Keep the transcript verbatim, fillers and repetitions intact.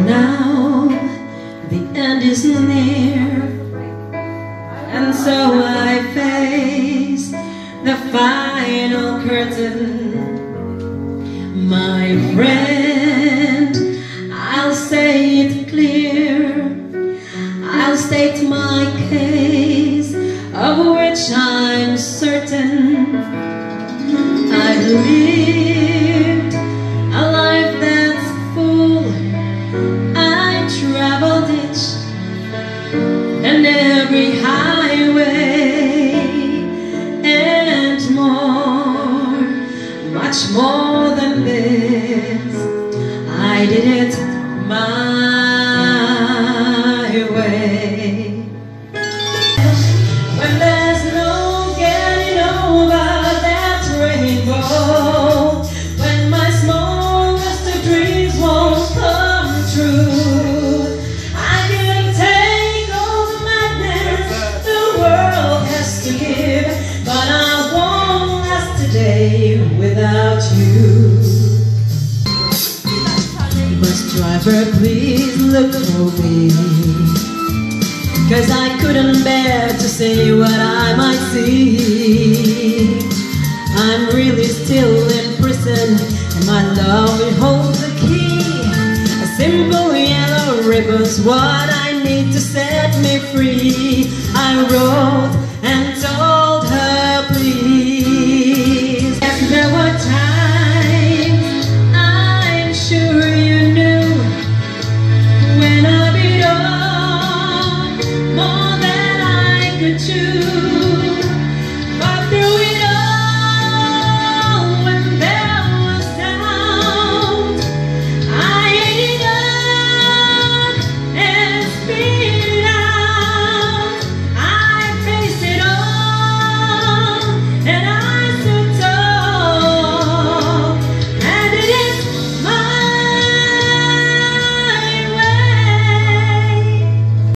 now the end is near, and so I face the final curtain. My friend, I'll say it clear, I'll state my case, of which I'm certain. I've lived a life that's full, I traveled each and every highway and more, much more than this. I did it my way. When there's no getting over that rainbow, when my smallest of dreams won't come true, I can take all the madness the world has to give, but I won't last today without you. Bus driver, please look for me, 'cause I couldn't bear to say what I might see. I'm really still in prison, and my love, it holds the key. A simple yellow ribbon's what I need to set me free. I wrote and told